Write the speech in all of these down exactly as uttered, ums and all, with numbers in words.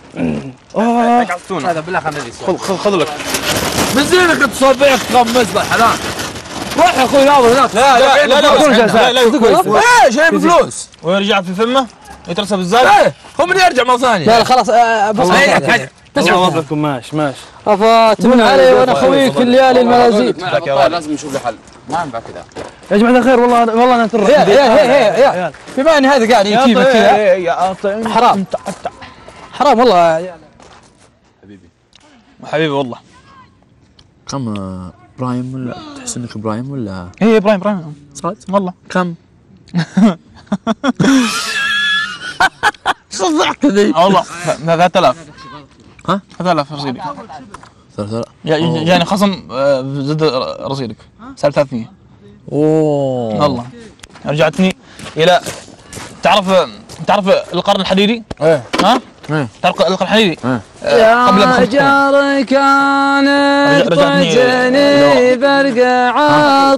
اوه هذا بالله خلينا نجلس. خذ خذ خذ لك. بزينك تصبيك تغمز بالحلال. روح يا اخوي ناظر هناك. لا لا لا لا لا ايه شايف فلوس. ويرجع في فمه يترسب بالزاد. ايه هو من يرجع مره ثانيه. لا لا خلاص بص تسمع وظفكم ماشي ماشي. افاتمن علي وانا خويك في الليالي المنازل. لازم نشوف له حل. ما ينفع كذا. يا جماعه الخير والله والله انا ترى. يا يا يا يا بما ان هذا قاعد يجيبك كذا يا حرام حرام والله يا عيال. حبيبي حبيبي والله. كم ابراهيم ولا تحس انك ابراهيم ولا؟ ايه ابراهيم ابراهيم صاد والله. كم؟ شو الضحكة ذي؟ والله ثلاثة آلاف. ها؟ ثلاثة آلاف رصيدك. ثلاثة آلاف يعني خصم زد رصيدك سالب ثلاثمية. اوه والله رجعتني الى تعرف تعرف القرن الحديدي؟ ايه ها؟ ايه تعرف القرن الحديدي؟ ايه قبل يا جار كانت طجني برقع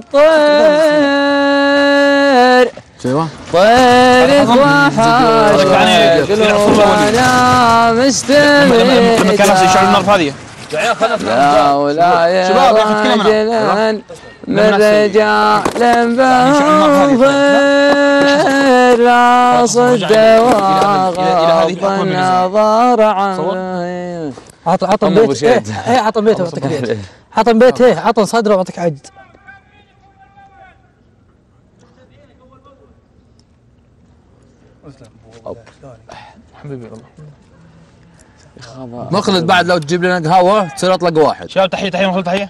الطير شايفه؟ طيرك وحاج وانا مستميت كان نفسي يشعل النار هذه. لا ولا يا راجلا من رجال بنظر راس الدواء غض النظر عنه. عطن عطن بيت ايه ايه عطن بيت واعطيك عجد. عطن بيت ايه عطن صدره واعطيك عجد. حبيبي والله. مخلد بعد لو تجيب لنا قهوه تصير اطلق واحد. شباب تحيه تحيه مخلد تحيه.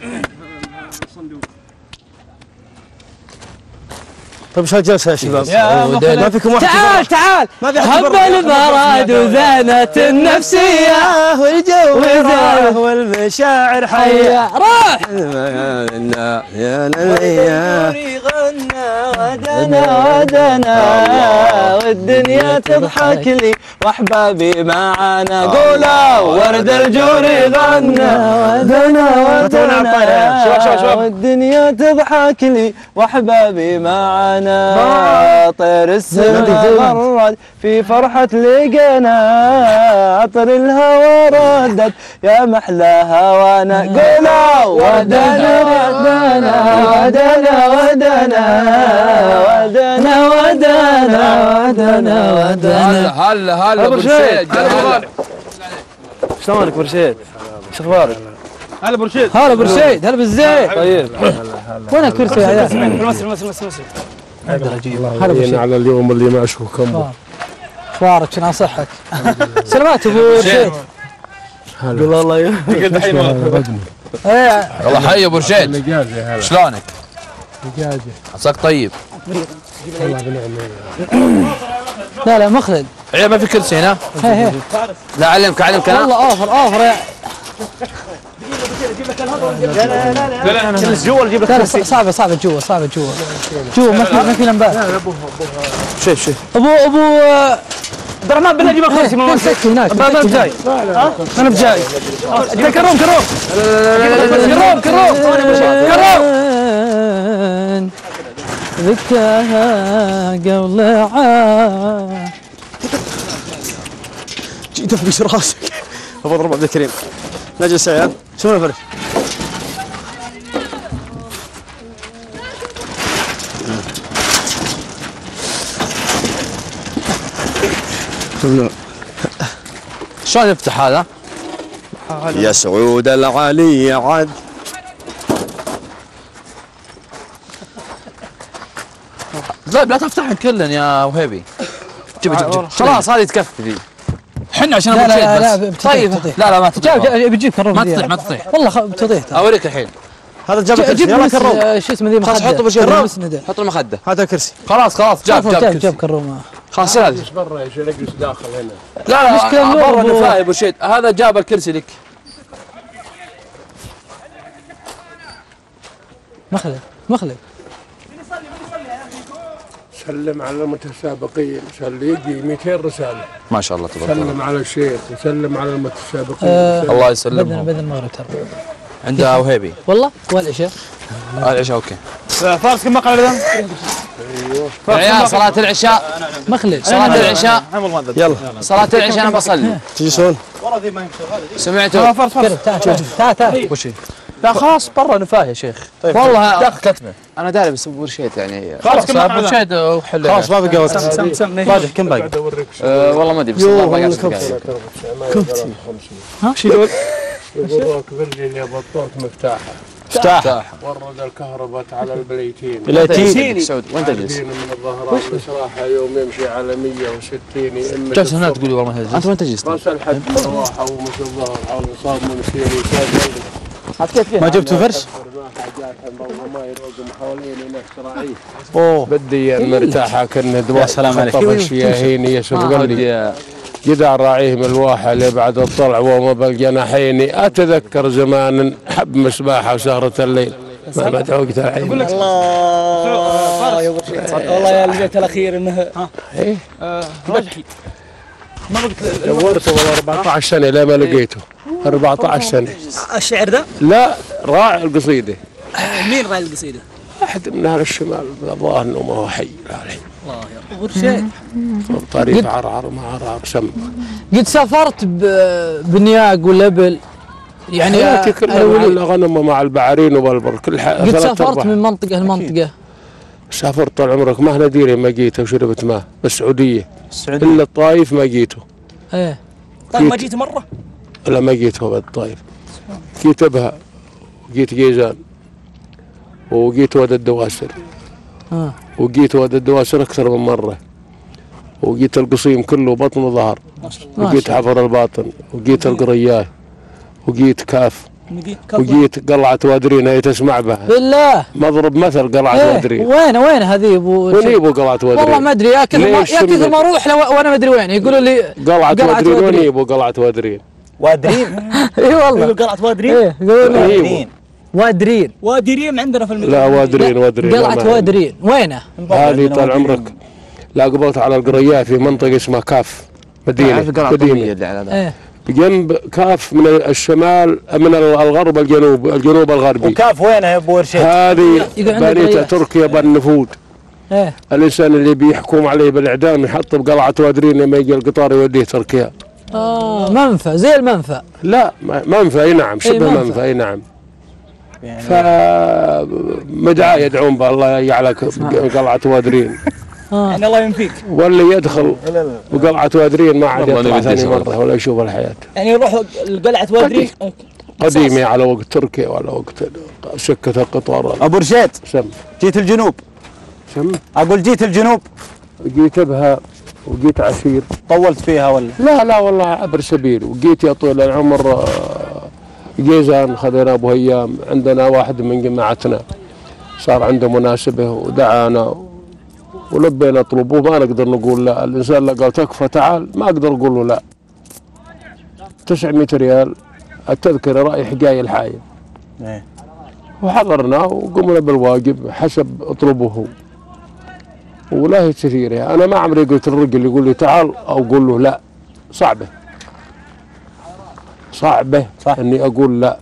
طيب شو الجلسه يا شباب؟ ما فيكم واحد تعال تعال هب البراد وزانت النفسيه والجو والمشاعر حيه. روح يا لليا ودنا ودنا والدنيا تضحك لي واحبابي معانا قولوا ورد الجوري غنى ودنا ودنا والدنيا تضحك لي واحبابي معانا طير السما مرد في فرحة لقينا عطر الهوى ردت يا محلى هوانا قولوا ودنا ودنا ودنا ودنا ودنا ودنا ودنا ودنا. هلا هلا برشيد. شلونك برشيد؟ شو اخبارك؟ هلا برشيد. هلا برشيد هلا بالزيت. طيب وين الكرسي يا عيال؟ المسرح المسرح المسرح اقدر اجيب. هلا برشيد على اليوم اللي ما اشوفكم. اخبارك شنو صحك؟ سلامات ابو برشيد. قول الله يقول حي ايه والله حي ابو رشيد. هلا شلونك؟ دجاجه عساك طيب. والله بنعم. لا لا مخلد. عيال ما في كرسي هنا؟ هي هي لا علمك علمك انا. والله اوفر اوفر يا لا لا جلس جوا نجيب لك لا صعبه صعبه جوا صعبه جوا جوا ما في ما في لمبات. شوف شوف ابو ابو عبد الرحمن بالله جيب لك كرسي من مسكي هناك انا بجاي انا بجاي كروم كروم كروم كروم كروم ذكاها قبل عام جيت افقش راسك ابو ضرب عبد الكريم. نجلس يا عيال شو الفرق؟ شلون يفتح هذا؟ يا سعود العلي عد. طيب لا تفتحن كلن يا وهيبي. جيب جيب جيب خلاص هذه تكفي ذي. حنا عشان ابو لا لا بس. لا طيب لا لا ما تطيح. بتجيب كروم ما تطيح ما تطيح. والله بتطيح. اوريك الحين. هذا جاب الكرسي جيب يلا كروم. شو اسمه ذي خلاص مخده. حطه بشيء كروم حط المخده. هذا الكرسي خلاص خلاص جاب جاب جاب كرسي. جاب كروم. خلاص هذه. برا يا شيخ نجلس داخل هنا. لا لا مشكلة برا أبو- نفاي ابو شيد. هذا جاب الكرسي لك. مخلد مخلد. سلم على المتسابقين اللي يجي مئتين رساله. ما شاء الله تبارك الله. سلم على الشيخ وسلم على المتسابقين. آه سلم. الله بدنا يسلمهم. بدنا المغرب ترى. عندها وهيبي. والله والعشاء. العشاء اوكي. فارس كم مقعد الان؟ ايوه يا عيال صلاة العشاء مخلد صلاة العشاء يلا صلاة العشاء انا بصلي تجلسون سمعتوا؟ تعال تعال تعال وش هي؟ لا خلاص برا نفاه يا شيخ. والله داخل كتمه. انا داري بس ابو رشيد يعني خلاص ابو رشيد وحل. خلاص ما بقى وقت. باجح كم باقي؟ أه والله ما ادري بس ما باقي عشر دقايق. ها شو يقول؟ يقولوك بالليل يا بطوط مفتاحه مفتاح ورد الكهرباء على البليتين بليتين سعود وين تجلس؟ من الظهران بصراحه يوم يمشي على مية وستين يمشي جالس هنا تقولي والله ما انت وين تجلس؟ راس الحد مروحه ومثل الظهر حول صاب من سيري ما جبتوا فرش؟ اوه بدي مرتاحه كنا دواء سلام عليك. الشياهين يسبق لي جدع راعيه من الواحة اللي بعد الطلع وما بالجناحين. اتذكر زمان حب مسباحه وسهره الليل ما بعد وقت الحين. الله يا والله يا البيت الاخير انه ايه دورته والله أربعة عشر سنه لا ما لقيته. أربعة عشر سنه. الشعر ذا لا راعي القصيده. مين راعي القصيده؟ احد من اهل الشمال الظاهر انه ما هو حي لا الحين. الله يا ورشيد طريق عرعر ما عرعر سم. قد سافرت بنياق والابل يعني حياتي كلها مع الغنم مع البعارين وبالبر كل حاجه. قد سافرت من منطقه لمنطقه. سافرت طال عمرك ما نديري ما جيته وشربت ماء بالسعوديه. السعودية الا الطايف ما جيته. ايه طيب ما جيت مره؟ لا ما جيته بعد الطايف. جيت ابها وجيت جيزان وجيت واد الدواسر. اه وجيت واد الدواسر اكثر من مره. وجيت القصيم كله بطن وظهر. وجيت حفر الباطن وجيت القرياه وجيت كاف وجيت قلعة وادرين هي تسمع بها. بالله مضرب مثل قلعة ايه وادرين. وين وين هذه ابو وين يبوا قلعة وادرين؟ والله ما ادري يا كثر ما يا كثر ما اروح لو وانا ما ادري وين يقولوا لي قلعة وادرين. وين يبوا قلعة وادرين؟ وادرين اي والله يقولوا قلعه وادرين؟ ايه يقولوا لي وادرين وادرين وادرين عندنا في المدينه. لا وادرين وادرين قلعة وادرين وينه؟ هذه طال عمرك لا قبلت على القرياه في منطقة اسمها كاف مدينة مدينة ايه جنب كاف من الشمال من الغرب الجنوب الجنوب الغربي. وكاف وينه يا ابو رشيد؟ هذه يقعد عند بنيتها القريات. تركيا بالنفود. ايه الانسان اللي بيحكم عليه بالاعدام يحط بقلعة وادرين لما يجي القطار يوديه تركيا. اه منفى زي المنفى. لا منفى اي نعم شبه منفى. منفى اي نعم. فمدعاة يدعون بالله يجعلك قلعة وادرين. يعني الله ينفيك. واللي يدخل بقلعة وادرين ما عاد يطلع ثاني مرة ولا يشوف الحياة. يعني يروح قلعه وادرين قديمة على وقت تركيا وعلى وقت سكة القطار. ابو رشيد سم جيت الجنوب. سم اقول جيت الجنوب جيت بها وجيت عسير. طولت فيها ولا؟ لا لا والله عبر سبيل. وجيت يا طويل العمر آه، جيزان خذينا ابو هيام. عندنا واحد من جماعتنا صار عنده مناسبة ودعانا ولبينا طلبوه ما نقدر نقول لا. الانسان اللي قال تكفى تعال ما اقدر اقول له لا. تسعمية ريال التذكرة رايح جاي الحايل. ايه وحضرنا وقمنا بالواجب حسب اطلبه هو. ولا هي كثيرة. انا ما عمري قلت للرجل يقول لي تعال او اقول له لا. صعبة صعبة صح. اني اقول لا.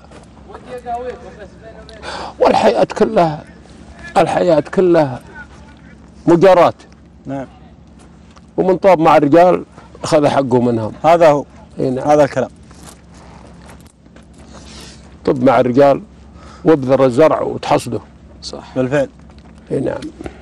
والحياة كلها الحياة كلها مجارات. نعم ومن طاب مع الرجال اخذ حقه منهم. هذا هو اي نعم. هذا الكلام. طب مع الرجال وابذر الزرع وتحصده. صح بالفعل. اي نعم.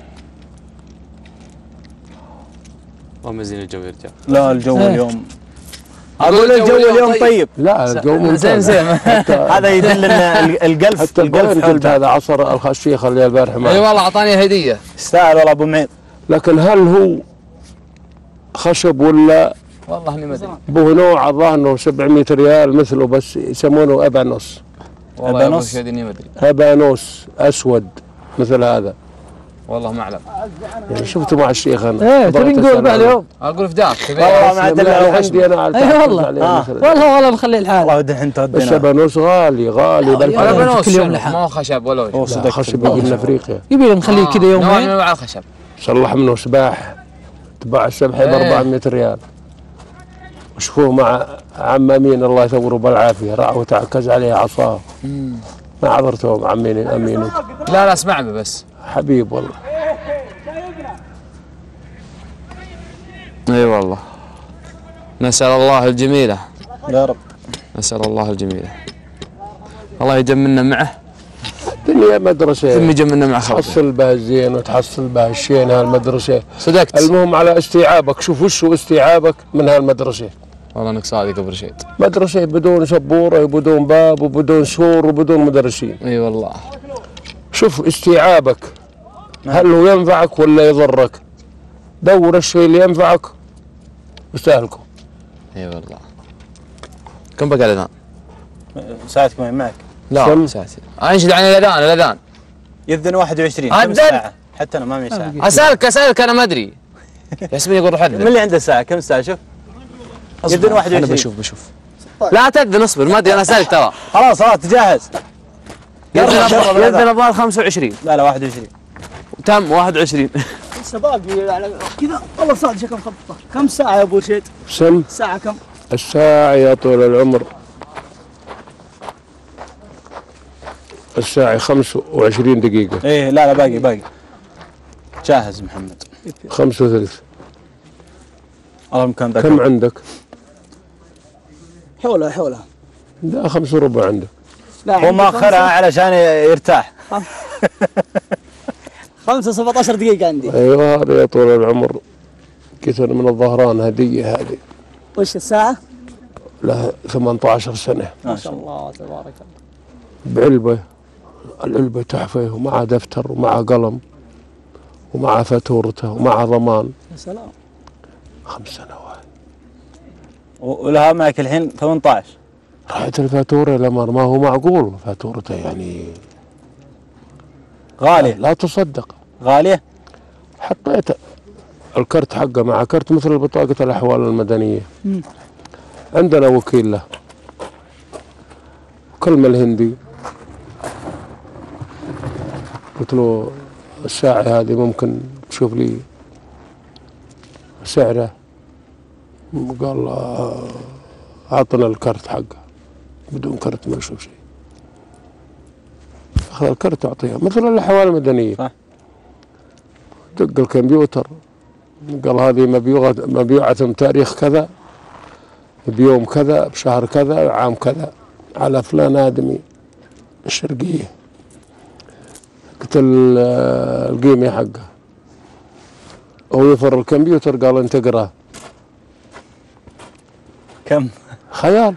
والله زين الجو يرجع. لا الجو إيه. اليوم اقول الجو اليوم طيب. لا الجو ممتاز. زين زين هذا يدل ان القلف حتى القلف القلف حول قلت هذا عصر الشيخ اللي البارح اي معه. والله اعطاني هديه. يستاهل والله ابو معيط. لكن هل هو خشب ولا والله اني ما ادري. به نوع الظاهر انه سبعمية ريال مثله بس يسمونه ابانوس. والله يا ابو أبانوس. رشيد اني ما ادري. ابانوس اسود مثل هذا. والله ما اعلم. يعني شفته مع الشيخ انا. ايه تبي نقول به اليوم. اقول فداك والله ما عدل له عندي انا على اي التحفظ والله. عليه آه. مثلاً. والله والله نخلي الحال. والله دحين بس تودينا. ابانوس غالي غالي بل يا ولا رب. بنوس كل يوم شنو؟ لحم. ما هو خشب ولا وجه. هو صدق خشب من افريقيا. يبي له نخليه كذا نوع من يومين. انواع الخشب. صلح منه سباح تباع السبحه ب إيه. أربعمية ريال. وشوفوه مع عم امين الله يثوره بالعافيه راح وتعكز عليه عصاه. ما عذرته مع امين امين. لا لا اسمع به بس. حبيب والله. اي والله. نسأل الله الجميلة. يا رب. نسأل الله الجميلة. الله يجملنا معه. الدنيا مدرسة. ثم يجملنا مع خلقه. تحصل بها الزين وتحصل بها الشين هالمدرسة. صدقت. المهم على استيعابك، شوف وش هو استيعابك من هالمدرسة. والله انك صادق ابو رشيد. مدرسة بدون سبورة وبدون باب وبدون سور وبدون مدرسين. اي والله. شوف استيعابك هل هو ينفعك ولا يضرك؟ دور الشيء اللي ينفعك واستهلكه. اي والله. كم بقى الاذان؟ ساعتكم وين معك؟ لا ساعتي. انشد عن الاذان الاذان. يذن واحد وعشرين. أذن. كم ساعة؟ حتى انا ما معي ساعة. اسالك اسالك انا ما ادري. يحسبني يقول روح من اذن. اللي عنده ساعة؟ كم ساعة؟ شوف. يذن واحد وعشرين. انا بشوف بشوف. لا تأذن اصبر ما ادري انا اسالك ترى. خلاص خلاص تجهز. يأذن الظاهر خمسة وعشرين. لا لا واحد وعشرين. تم واحد وعشرين. لسه باقي على كذا. والله صادق شكل مخبطه. كم ساعة يا ابو رشيد؟ سم ساعة كم؟ الساعة يا طول العمر الساعة خمسة وعشرين دقيقة. ايه لا لا باقي باقي. جاهز محمد. خمسة وثلث. الله مكان ذاك. كم عندك؟ حولها حولها. لا خمسة وربع عندك. لا هو ماخرها علشان يرتاح. خمسة سبعة عشر دقيقة عندي. ايوه هذا يا طول العمر كثر من الظهران هدية هذه. وش الساعة؟ لها ثمانية عشر سنة. ما شاء الله تبارك الله. بعلبة، العلبة تحفة ومع دفتر ومع قلم ومع فاتورته ومع ضمان. يا سلام. خمس سنوات. ولها معك الحين ثمانية عشر. رأيت الفاتورة الأمر ما هو معقول فاتورته يعني غالية. لا تصدق. غالية؟ حطيت الكرت حقه مع كرت مثل بطاقة الأحوال المدنية. مم. عندنا وكيل له كلمة الهندي. قلت له الساعة هذه ممكن تشوف لي سعره؟ قال آه، أعطنا الكرت حقه. بدون كرت ما يشوف شيء. أخذ الكرت أعطيها مثل الأحوال المدنية. صح. دق الكمبيوتر قال هذه مبيوعة مبيوعة تاريخ كذا بيوم كذا بشهر كذا عام كذا على فلان آدمي الشرقية. قلت القيمة حقه هو يفر الكمبيوتر قال انت اقراه. كم؟ خيال.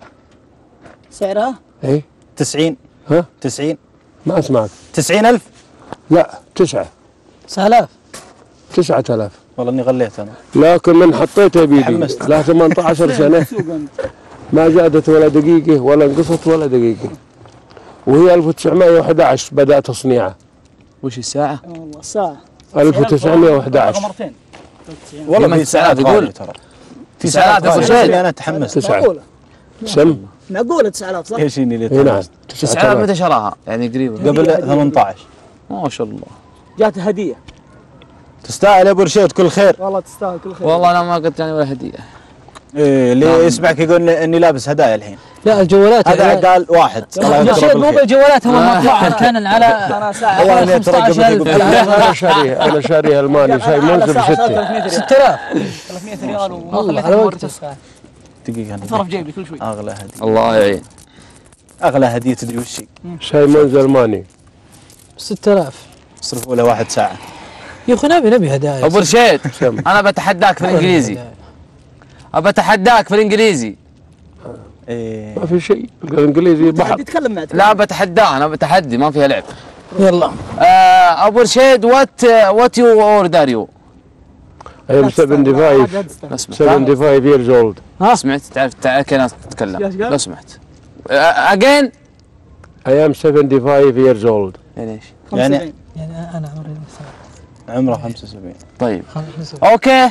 سعرها؟ ايه تسعين. ها؟ تسعين. ما اسمعك. تسعين ألف؟ لا تسعة. تسعة آلاف. تسعة آلاف. والله اني غليت انا. لكن من حطيتها بيدي حمست. لا ثمانية عشر سنة ما زادت ولا دقيقة ولا انقصت ولا دقيقة. وهي ألف وتسعمائة وأحد عشر بدأ تصنيعها. وش الساعة؟ والله ساعة. ألف وتسعمائة وأحد عشر. مرتين. والله في ساعات يقول ترى. في ساعات يقول انا تحمست. تسعة. معقولة. سم. معقولة تسعة آلاف صح؟ ايش اللي اي نعم. تسعة آلاف متى شراها؟ يعني قريبة. قبل ثمانية عشر. ما شاء الله. جات هدية. تستاهل يا ابو رشيد كل خير. والله تستاهل كل خير. والله انا ما قلت يعني ولا هدية. إيه اللي يسمعك يقول اني لابس هدايا الحين. لا الجوالات هذا قال واحد. يا شيخ مو بالجوالات هو مطلع كان على انا ساعة والله اني اترقب انا شاريها انا شاريها الماني شاي منزل بستة. ستة آلاف. ثلاثمائة ريال وما والله خليتها على مرة وقته. الساعة. دقيقة طرف جيبي كل شوي. اغلى هدية. الله يعين. اغلى هدية تدري وش هي؟ شاي منزل ماني. ستة آلاف. صرفوا له واحد ساعة. يا اخي نبي نبي هدايا. ابو رشيد انا بتحداك في الانجليزي. ابى اتحداك في الانجليزي. إيه. ما في شيء الانجليزي بحر. تتكلم معك. لا بتحداه انا بتحدي ما فيها لعب. يلا. آه ابو رشيد وات وات يو اوردر يو. I am seventy-five seventy-five years old. ها سمعت تعرف تعرف كيف تتكلم لو سمحت. اجين I am seventy-five years old. يعني ايش؟ يعني يعني انا عمري عمره خمسة وسبعين. طيب اوكي.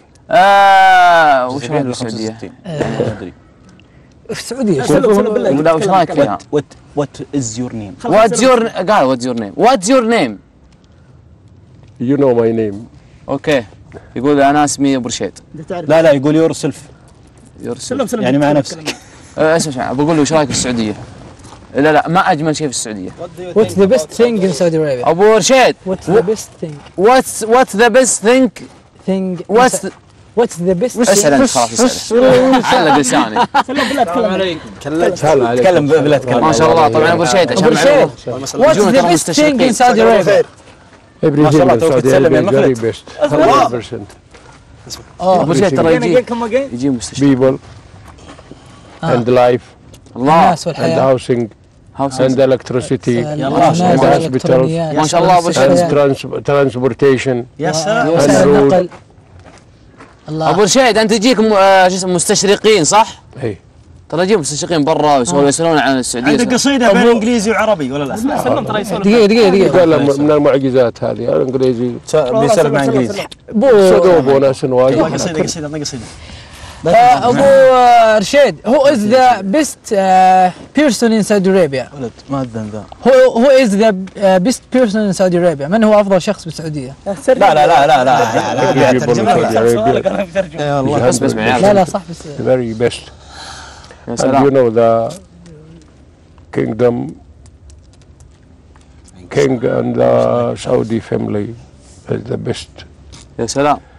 آه وش رايك خمسة بالسعودية؟ وستين. ما ادري. في السعودية. لا وش رايك فيها؟ وات وات از يور نيم؟ واتس يور قال واتس يور نيم؟ واتس يور نيم؟ You know my name. اوكي يقول انا اسمي ابو رشيد. لا لا يقول يور سيلف. يرسل يعني مع نفسك. اسمع بقول له وش رايك في السعودية؟ لا لا ما اجمل شيء في السعودية. What's the best thing in Saudi Arabia? ابو رشيد What's the best thing? what's what's the best thing Thing. what's the, واتس ذا بيست اسال انت خلاص اسال علق لساني. تكلم تكلم بالله تكلم. ما شاء الله طبعا ابو رشيد عشان ابو رشيد واتس ذا بيست ثينج ان سعودي ارابيا. ما شاء الله توك تسلم يا مخلد. ابو رشيد ترى يجي كم اجين يجي مستشفى people and life الله الناس and والحياه housing هاوس and electricity الناس and hospitals والإلكترونيات ما شاء الله أبو and والمستشفيات. trans- transportation يا سلام. وسائل and road. النقل. الله ابو رشيد انت يجيك م- آه، شو اسمه مستشرقين صح؟ اي ترى يجيب مستشرقين برا ويسولون يسالون عن السعوديه. عندك قصيده بين انجليزي وعربي ولا لا؟ دقيقه دقيقه دقيقه قال من المعجزات هذه الانجليزي بيسولف مع انجليزي. ابو صدوب وناس واجد. قصيده قصيده عطنا قصيده. آه، ابو آه، رشيد هو از ذا بيست بيرسون ان سعودي ارابيا. ولد ما ادري ذا. هو هو از ذا بيست بيرسون ان سعودي ارابيا. من هو افضل شخص بالسعوديه؟ لا لا لا لا لا لا والله بس بس معي لا لا صح بس very best يا and you سلام. know the kingdom king and the Saudi family is the best يا سلام